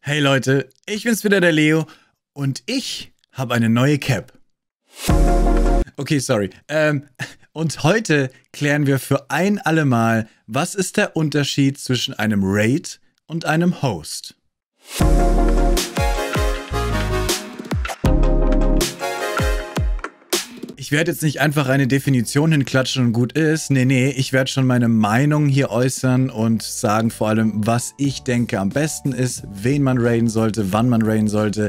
Hey Leute, ich bin's wieder, der Leo, und ich habe eine neue Cap. Okay, sorry. Und heute klären wir für ein allemal, was ist der Unterschied zwischen einem Raid und einem Host. Ich werde jetzt nicht einfach eine Definition hinklatschen und gut ist. Nee, ich werde schon meine Meinung hier äußern und sagen vor allem, was ich denke am besten ist, wen man raiden sollte, wann man raiden sollte,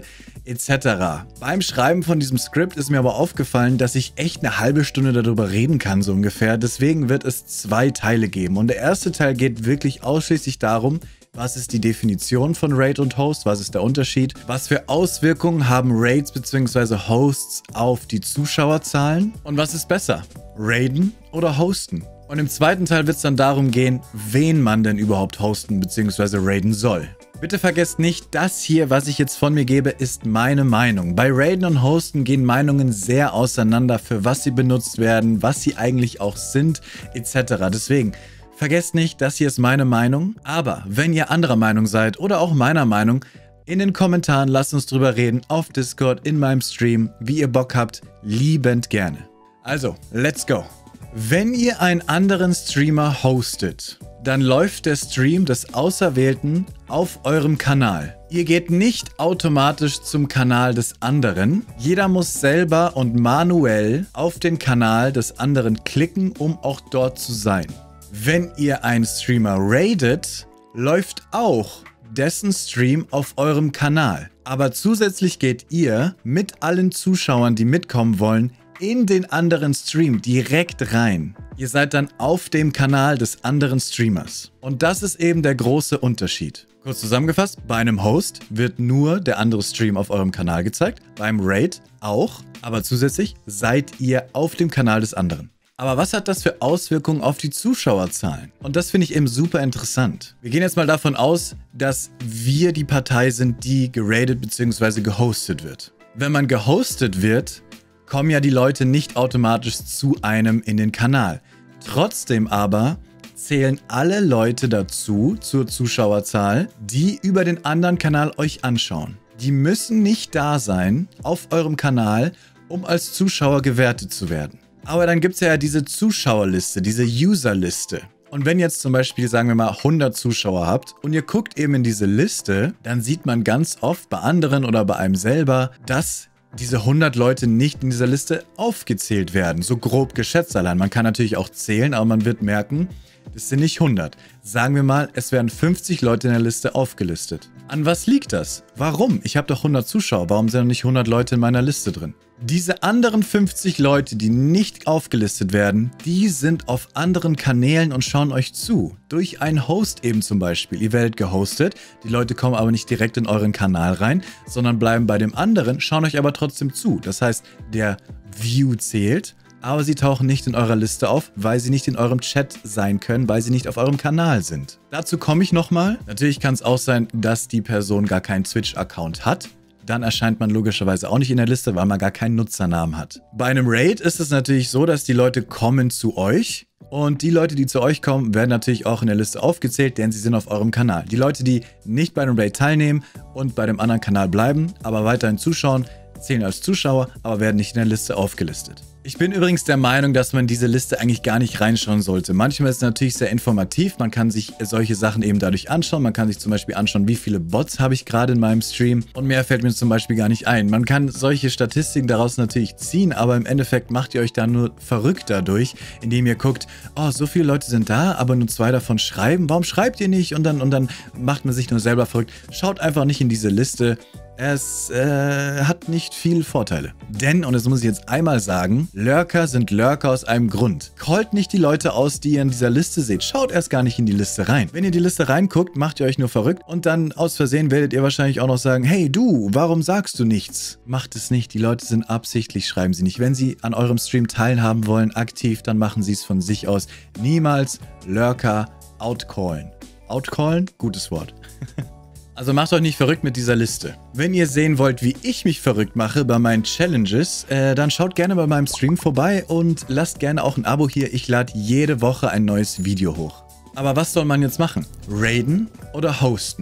etc. Beim Schreiben von diesem Skript ist mir aber aufgefallen, dass ich echt eine halbe Stunde darüber reden kann, so ungefähr. Deswegen wird es 2 Teile geben. Und der erste Teil geht wirklich ausschließlich darum, was ist die Definition von Raid und Host? Was ist der Unterschied? Was für Auswirkungen haben Raids bzw. Hosts auf die Zuschauerzahlen? Und was ist besser? Raiden oder hosten? Und im zweiten Teil wird es dann darum gehen, wen man denn überhaupt hosten bzw. raiden soll. Bitte vergesst nicht, das hier, was ich jetzt von mir gebe, ist meine Meinung. Bei Raiden und Hosten gehen Meinungen sehr auseinander, für was sie benutzt werden, was sie eigentlich auch sind, etc. Deswegen vergesst nicht, das hier ist meine Meinung, aber wenn ihr anderer Meinung seid oder auch meiner Meinung, in den Kommentaren lasst uns drüber reden, auf Discord, in meinem Stream, wie ihr Bock habt, liebend gerne. Also, let's go. Wenn ihr einen anderen Streamer hostet, dann läuft der Stream des Auserwählten auf eurem Kanal. Ihr geht nicht automatisch zum Kanal des anderen. Jeder muss selber und manuell auf den Kanal des anderen klicken, um auch dort zu sein. Wenn ihr einen Streamer raidet, läuft auch dessen Stream auf eurem Kanal. Aber zusätzlich geht ihr mit allen Zuschauern, die mitkommen wollen, in den anderen Stream direkt rein. Ihr seid dann auf dem Kanal des anderen Streamers. Und das ist eben der große Unterschied. Kurz zusammengefasst, bei einem Host wird nur der andere Stream auf eurem Kanal gezeigt, beim Raid auch, aber zusätzlich seid ihr auf dem Kanal des anderen. Aber was hat das für Auswirkungen auf die Zuschauerzahlen? Und das finde ich eben super interessant. Wir gehen jetzt mal davon aus, dass wir die Partei sind, die geradet bzw. gehostet wird. Wenn man gehostet wird, kommen ja die Leute nicht automatisch zu einem in den Kanal. Trotzdem aber zählen alle Leute dazu, zur Zuschauerzahl, die über den anderen Kanal euch anschauen. Die müssen nicht da sein auf eurem Kanal, um als Zuschauer gewertet zu werden. Aber dann gibt es ja diese Zuschauerliste, diese Userliste. Und wenn jetzt zum Beispiel, sagen wir mal, 100 Zuschauer habt und ihr guckt eben in diese Liste, dann sieht man ganz oft bei anderen oder bei einem selber, dass diese 100 Leute nicht in dieser Liste aufgezählt werden. So grob geschätzt allein. Man kann natürlich auch zählen, aber man wird merken, das sind nicht 100. Sagen wir mal, es werden 50 Leute in der Liste aufgelistet. An was liegt das? Warum? Ich habe doch 100 Zuschauer. Warum sind noch nicht 100 Leute in meiner Liste drin? Diese anderen 50 Leute, die nicht aufgelistet werden, die sind auf anderen Kanälen und schauen euch zu. Durch einen Host eben zum Beispiel. Ihr werdet gehostet, die Leute kommen aber nicht direkt in euren Kanal rein, sondern bleiben bei dem anderen, schauen euch aber trotzdem zu. Das heißt, der View zählt, aber sie tauchen nicht in eurer Liste auf, weil sie nicht in eurem Chat sein können, weil sie nicht auf eurem Kanal sind. Dazu komme ich nochmal. Natürlich kann es auch sein, dass die Person gar keinen Twitch-Account hat. Dann erscheint man logischerweise auch nicht in der Liste, weil man gar keinen Nutzernamen hat. Bei einem Raid ist es natürlich so, dass die Leute kommen zu euch. Und die Leute, die zu euch kommen, werden natürlich auch in der Liste aufgezählt, denn sie sind auf eurem Kanal. Die Leute, die nicht bei einem Raid teilnehmen und bei dem anderen Kanal bleiben, aber weiterhin zuschauen, zählen als Zuschauer, aber werden nicht in der Liste aufgelistet. Ich bin übrigens der Meinung, dass man diese Liste eigentlich gar nicht reinschauen sollte. Manchmal ist es natürlich sehr informativ, man kann sich solche Sachen eben dadurch anschauen. Man kann sich zum Beispiel anschauen, wie viele Bots habe ich gerade in meinem Stream und mehr fällt mir zum Beispiel gar nicht ein. Man kann solche Statistiken daraus natürlich ziehen, aber im Endeffekt macht ihr euch da nur verrückt dadurch, indem ihr guckt, oh, so viele Leute sind da, aber nur 2 davon schreiben. Warum schreibt ihr nicht? Und dann macht man sich nur selber verrückt. Schaut einfach nicht in diese Liste. Es hat nicht viel Vorteile. Denn, und das muss ich jetzt einmal sagen, Lurker sind Lurker aus einem Grund. Callt nicht die Leute aus, die ihr in dieser Liste seht. Schaut erst gar nicht in die Liste rein. Wenn ihr in die Liste reinguckt, macht ihr euch nur verrückt und dann aus Versehen werdet ihr wahrscheinlich auch noch sagen, hey du, warum sagst du nichts? Macht es nicht. Die Leute sind absichtlich, schreiben sie nicht. Wenn sie an eurem Stream teilhaben wollen, aktiv, dann machen sie es von sich aus. Niemals Lurker outcallen. Outcallen? Gutes Wort. Also macht euch nicht verrückt mit dieser Liste. Wenn ihr sehen wollt, wie ich mich verrückt mache bei meinen Challenges, dann schaut gerne bei meinem Stream vorbei und lasst gerne auch ein Abo hier. Ich lade jede Woche ein neues Video hoch. Aber was soll man jetzt machen? Raiden oder hosten?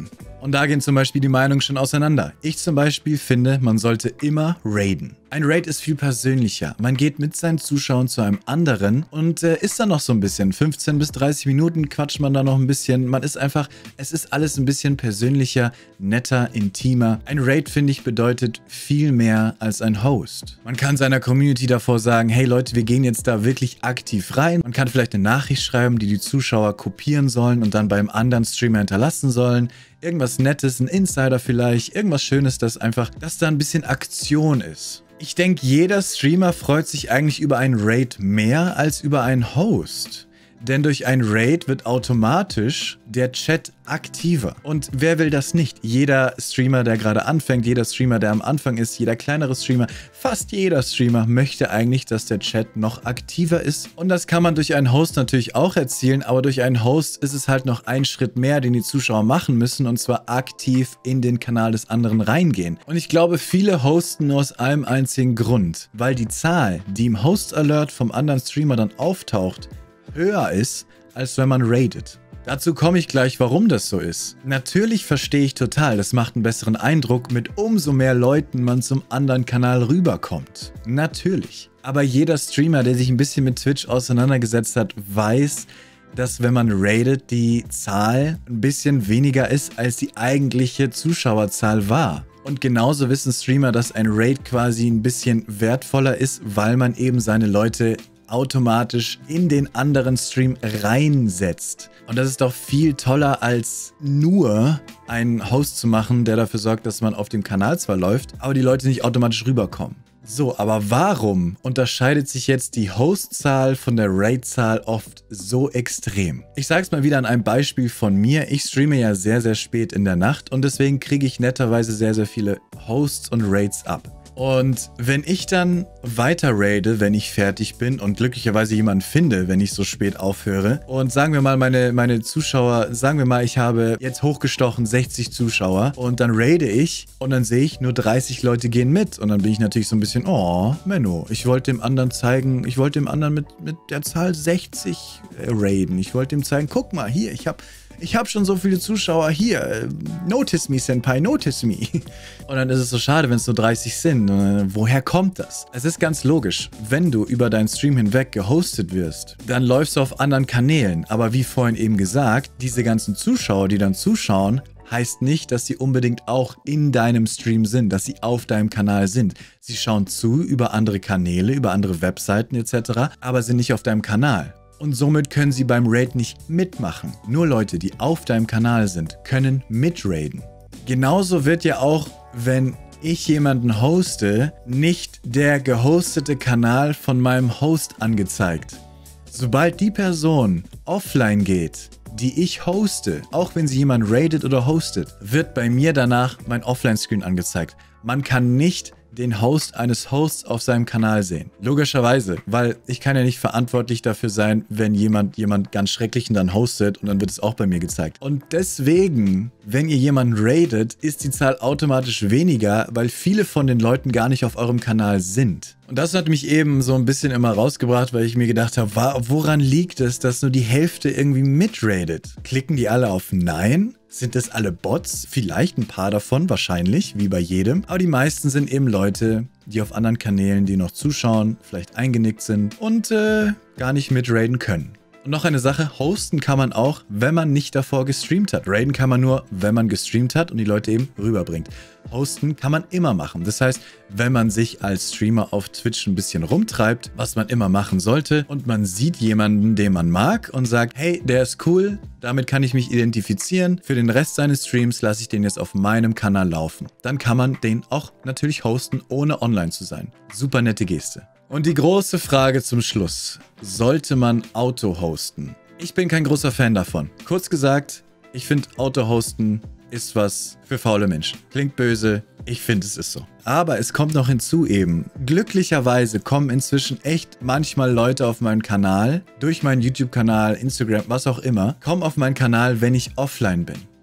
Und da gehen zum Beispiel die Meinungen schon auseinander. Ich zum Beispiel finde, man sollte immer raiden. Ein Raid ist viel persönlicher. Man geht mit seinen Zuschauern zu einem anderen und ist dann noch so ein bisschen. 15 bis 30 Minuten quatscht man da noch ein bisschen. Man ist einfach, es ist alles ein bisschen persönlicher, netter, intimer. Ein Raid, finde ich, bedeutet viel mehr als ein Host. Man kann seiner Community davor sagen, hey Leute, wir gehen jetzt da wirklich aktiv rein. Man kann vielleicht eine Nachricht schreiben, die Zuschauer kopieren sollen und dann beim anderen Streamer hinterlassen sollen. Irgendwas Nettes, ein Insider vielleicht, irgendwas Schönes, dass da ein bisschen Aktion ist. Ich denke, jeder Streamer freut sich eigentlich über einen Raid mehr als über einen Host. Denn durch ein Raid wird automatisch der Chat aktiver. Und wer will das nicht? Jeder Streamer, der gerade anfängt, jeder Streamer, der am Anfang ist, jeder kleinere Streamer, fast jeder Streamer möchte eigentlich, dass der Chat noch aktiver ist. Und das kann man durch einen Host natürlich auch erzielen, aber durch einen Host ist es halt noch ein Schritt mehr, den die Zuschauer machen müssen, und zwar aktiv in den Kanal des anderen reingehen. Und ich glaube, viele hosten nur aus einem einzigen Grund, weil die Zahl, die im Host-Alert vom anderen Streamer dann auftaucht, höher ist, als wenn man raidet. Dazu komme ich gleich, warum das so ist. Natürlich verstehe ich total, das macht einen besseren Eindruck, mit umso mehr Leuten man zum anderen Kanal rüberkommt. Natürlich. Aber jeder Streamer, der sich ein bisschen mit Twitch auseinandergesetzt hat, weiß, dass wenn man raidet, die Zahl ein bisschen weniger ist, als die eigentliche Zuschauerzahl war. Und genauso wissen Streamer, dass ein Raid quasi ein bisschen wertvoller ist, weil man eben seine Leute automatisch in den anderen Stream reinsetzt. Und das ist doch viel toller, als nur einen Host zu machen, der dafür sorgt, dass man auf dem Kanal zwar läuft, aber die Leute nicht automatisch rüberkommen. So, aber warum unterscheidet sich jetzt die Host-Zahl von der Raid-Zahl oft so extrem? Ich sage es mal wieder an einem Beispiel von mir. Ich streame ja sehr, sehr spät in der Nacht und deswegen kriege ich netterweise sehr, sehr viele Hosts und Raids ab. Und wenn ich dann weiter raide, wenn ich fertig bin und glücklicherweise jemanden finde, wenn ich so spät aufhöre, und sagen wir mal, meine Zuschauer, sagen wir mal, ich habe jetzt hochgestochen 60 Zuschauer und dann raide ich und dann sehe ich, nur 30 Leute gehen mit und dann bin ich natürlich so ein bisschen, oh, Menno, ich wollte dem anderen zeigen, ich wollte dem anderen mit der Zahl 60 raiden. Ich wollte ihm zeigen, guck mal, hier, ich habe schon so viele Zuschauer hier. Notice me, Senpai, notice me. Und dann ist es so schade, wenn es nur 30 sind. Woher kommt das? Es ist ganz logisch. Wenn du über deinen Stream hinweg gehostet wirst, dann läufst du auf anderen Kanälen. Aber wie vorhin eben gesagt, diese ganzen Zuschauer, die dann zuschauen, heißt nicht, dass sie unbedingt auch in deinem Stream sind, dass sie auf deinem Kanal sind. Sie schauen zu über andere Kanäle, über andere Webseiten etc., aber sind nicht auf deinem Kanal. Und somit können sie beim Raid nicht mitmachen. Nur Leute, die auf deinem Kanal sind, können mitraiden. Genauso wird ja auch, wenn ich jemanden hoste, nicht der gehostete Kanal von meinem Host angezeigt. Sobald die Person offline geht, die ich hoste, auch wenn sie jemand raidet oder hostet, wird bei mir danach mein Offline-Screen angezeigt. Man kann nicht den Host eines Hosts auf seinem Kanal sehen. Logischerweise, weil ich kann ja nicht verantwortlich dafür sein, wenn jemand ganz Schrecklichen dann hostet und dann wird es auch bei mir gezeigt. Und deswegen, wenn ihr jemanden raidet, ist die Zahl automatisch weniger, weil viele von den Leuten gar nicht auf eurem Kanal sind. Und das hat mich eben so ein bisschen immer rausgebracht, weil ich mir gedacht habe, woran liegt es, dass nur die Hälfte irgendwie mitraidet? Klicken die alle auf Nein? Sind das alle Bots? Vielleicht ein paar davon, wahrscheinlich, wie bei jedem. Aber die meisten sind eben Leute, die auf anderen Kanälen, die noch zuschauen, vielleicht eingenickt sind und gar nicht mitraiden können. Und noch eine Sache, hosten kann man auch, wenn man nicht davor gestreamt hat. Raiden kann man nur, wenn man gestreamt hat und die Leute eben rüberbringt. Hosten kann man immer machen. Das heißt, wenn man sich als Streamer auf Twitch ein bisschen rumtreibt, was man immer machen sollte, und man sieht jemanden, den man mag und sagt, hey, der ist cool, damit kann ich mich identifizieren, für den Rest seines Streams lasse ich den jetzt auf meinem Kanal laufen. Dann kann man den auch natürlich hosten, ohne online zu sein. Super nette Geste. Und die große Frage zum Schluss. Sollte man Auto-hosten? Ich bin kein großer Fan davon. Kurz gesagt, ich finde Auto-hosten ist was für faule Menschen. Klingt böse, ich finde es ist so. Aber es kommt noch hinzu eben. Glücklicherweise kommen inzwischen echt manchmal Leute auf meinen Kanal, durch meinen YouTube-Kanal, Instagram, was auch immer, kommen auf meinen Kanal, wenn ich offline bin.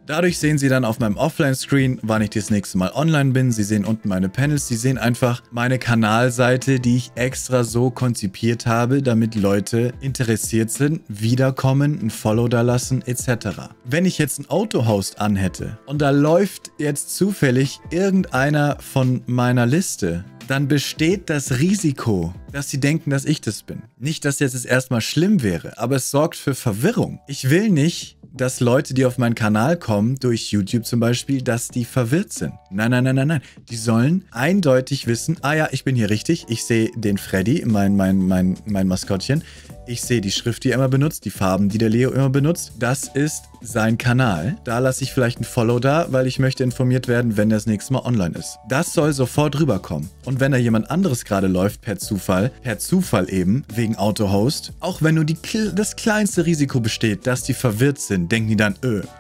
Dadurch sehen Sie dann auf meinem Offline-Screen, wann ich das nächste Mal online bin. Sie sehen unten meine Panels. Sie sehen einfach meine Kanalseite, die ich extra so konzipiert habe, damit Leute interessiert sind, wiederkommen, ein Follow da lassen etc. Wenn ich jetzt ein Autohost anhätte und da läuft jetzt zufällig irgendeiner von meiner Liste, dann besteht das Risiko, dass sie denken, dass ich das bin. Nicht, dass jetzt es erstmal schlimm wäre, aber es sorgt für Verwirrung. Ich will nicht, dass Leute, die auf meinen Kanal kommen, durch YouTube zum Beispiel, dass die verwirrt sind. Nein, nein, nein, nein, nein. Die sollen eindeutig wissen, ah ja, ich bin hier richtig, ich sehe den Freddy, mein Maskottchen, ich sehe die Schrift, die er immer benutzt, die Farben, die der Leo immer benutzt. Das ist sein Kanal. Da lasse ich vielleicht ein Follow da, weil ich möchte informiert werden, wenn er das nächste Mal online ist. Das soll sofort rüberkommen. Und wenn da jemand anderes gerade läuft, per Zufall eben, wegen Autohost, auch wenn nur das kleinste Risiko besteht, dass die verwirrt sind, denken die dann,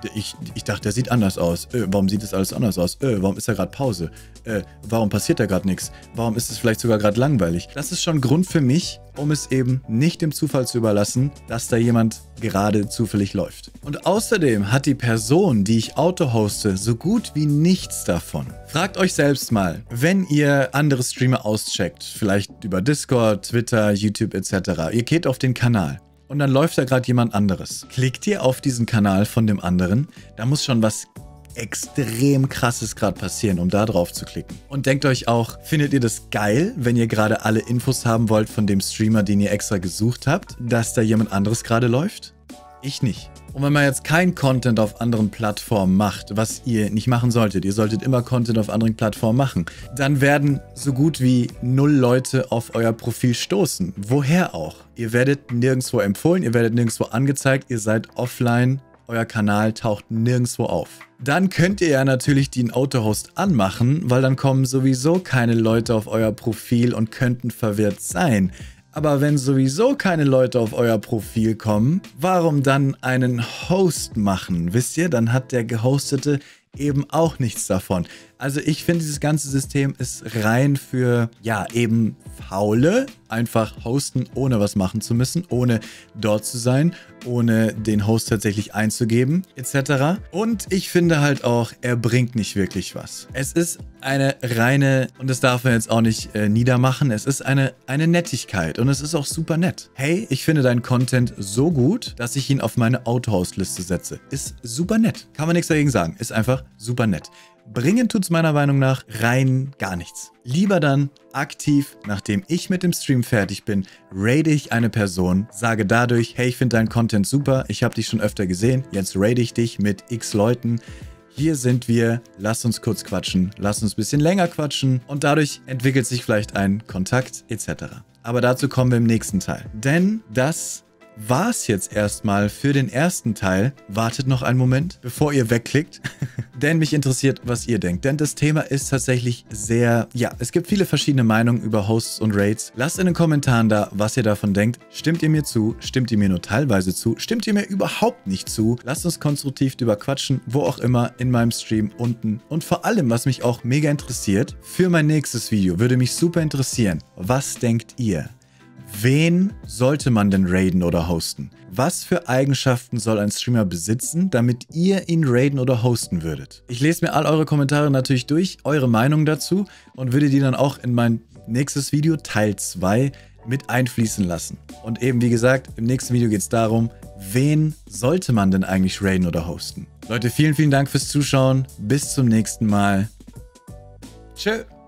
ich dachte, der sieht anders aus. Warum sieht das alles anders aus? Warum ist da gerade Pause? Warum passiert da gerade nichts? Warum ist es vielleicht sogar gerade langweilig? Das ist schon Grund für mich, um es eben nicht dem Zufall zu überlassen, dass da jemand gerade zufällig läuft. Und außerdem hat die Person, die ich autohoste, so gut wie nichts davon. Fragt euch selbst mal, wenn ihr andere Streamer auscheckt, vielleicht über Discord, Twitter, YouTube etc., ihr geht auf den Kanal und dann läuft da gerade jemand anderes. Klickt ihr auf diesen Kanal von dem anderen, da muss schon was extrem krasses gerade passieren, um da drauf zu klicken. Und denkt euch auch, findet ihr das geil, wenn ihr gerade alle Infos haben wollt von dem Streamer, den ihr extra gesucht habt, dass da jemand anderes gerade läuft? Ich nicht. Und wenn man jetzt kein Content auf anderen Plattformen macht, was ihr nicht machen solltet, ihr solltet immer Content auf anderen Plattformen machen, dann werden so gut wie 0 Leute auf euer Profil stoßen. Woher auch? Ihr werdet nirgendwo empfohlen, ihr werdet nirgendwo angezeigt, ihr seid offline, euer Kanal taucht nirgendwo auf. Dann könnt ihr ja natürlich den Autohost anmachen, weil dann kommen sowieso keine Leute auf euer Profil und könnten verwirrt sein. Aber wenn sowieso keine Leute auf euer Profil kommen, warum dann einen Host machen? Wisst ihr, dann hat der Gehostete eben auch nichts davon. Also ich finde, dieses ganze System ist rein für, ja, eben Faule. Einfach hosten, ohne was machen zu müssen, ohne dort zu sein, ohne den Host tatsächlich einzugeben, etc. Und ich finde halt auch, er bringt nicht wirklich was. Es ist eine reine, und das darf man jetzt auch nicht niedermachen, es ist eine Nettigkeit und es ist auch super nett. Hey, ich finde deinen Content so gut, dass ich ihn auf meine Autohost-Liste setze. Ist super nett. Kann man nichts dagegen sagen. Ist einfach super nett. Bringen tut's meiner Meinung nach rein gar nichts. Lieber dann aktiv, nachdem ich mit dem Stream fertig bin, raide ich eine Person, sage dadurch, hey, ich finde deinen Content super, ich habe dich schon öfter gesehen, jetzt raide ich dich mit x Leuten. Hier sind wir, lass uns kurz quatschen, lass uns ein bisschen länger quatschen und dadurch entwickelt sich vielleicht ein Kontakt etc. Aber dazu kommen wir im nächsten Teil. Denn das war es jetzt erstmal für den ersten Teil. Wartet noch einen Moment, bevor ihr wegklickt. Denn mich interessiert, was ihr denkt. Denn das Thema ist tatsächlich sehr, ja, es gibt viele verschiedene Meinungen über Hosts und Raids. Lasst in den Kommentaren da, was ihr davon denkt. Stimmt ihr mir zu? Stimmt ihr mir nur teilweise zu? Stimmt ihr mir überhaupt nicht zu? Lasst uns konstruktiv drüber quatschen, wo auch immer in meinem Stream unten. Und vor allem, was mich auch mega interessiert, für mein nächstes Video würde mich super interessieren, was denkt ihr? Wen sollte man denn raiden oder hosten? Was für Eigenschaften soll ein Streamer besitzen, damit ihr ihn raiden oder hosten würdet? Ich lese mir all eure Kommentare natürlich durch, eure Meinung dazu und würde die dann auch in mein nächstes Video, Teil 2, mit einfließen lassen. Und eben wie gesagt, im nächsten Video geht es darum, wen sollte man denn eigentlich raiden oder hosten? Leute, vielen, vielen Dank fürs Zuschauen. Bis zum nächsten Mal. Tschö.